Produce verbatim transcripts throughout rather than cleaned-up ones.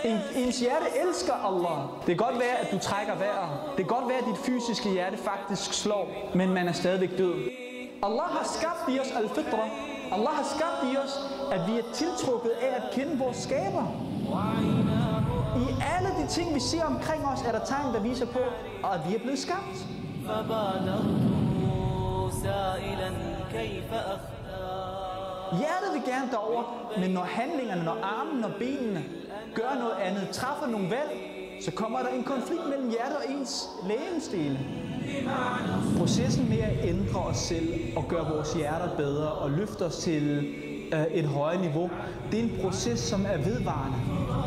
En, ens hjerte elsker Allah. Det kan godt være, at du trækker vejret. Det kan godt være, at dit fysiske hjerte faktisk slår, men man er stadigvæk død. Allah har skabt i os al-fitra. Allah har skabt i os, at vi er tiltrukket af at kende vores skaber. I alle de ting, vi ser omkring os, er der tegn, der viser på, at vi er blevet skabt. Hjertet vil gerne derover, men når handlingerne, når armen og benene gør noget andet, træffer nogle valg, så kommer der en konflikt mellem hjertet og ens legemsdele. Processen med at ændre os selv og gøre vores hjerter bedre og løfte os til øh, et højere niveau, det er en proces, som er vedvarende.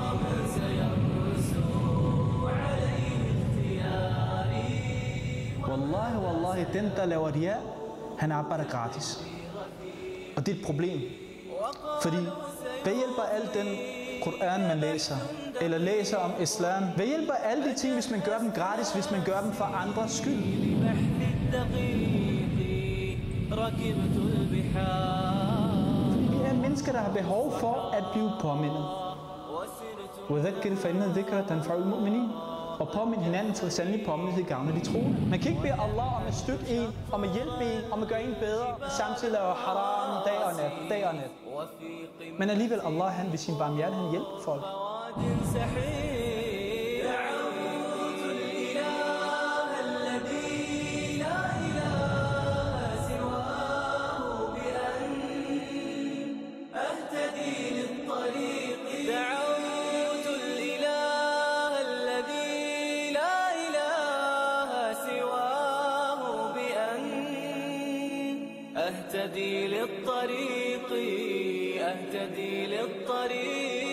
Wallahi, wallahi, den der laver det her, han arbejder gratis. Og det er et problem. Fordi, hvad hjælper alt den Koran, man læser, eller læser om islam? Hvad hjælper alle de ting, hvis man gør dem gratis, hvis man gør dem for andres skyld? Fordi vi er mennesker, der har behov for at blive påmindet. Og påminde hinanden til sandelig påminde til gavn af de troende. Man kan ikke bede Allah om at støtte en, om at hjælpe en, om at gøre en bedre, samtidig lave haram dag og nat, dag og nat. Men alligevel Allah, han ved sin barmhjertighed, han hjælper folk. أهتدي للطريق أهتدي للطريق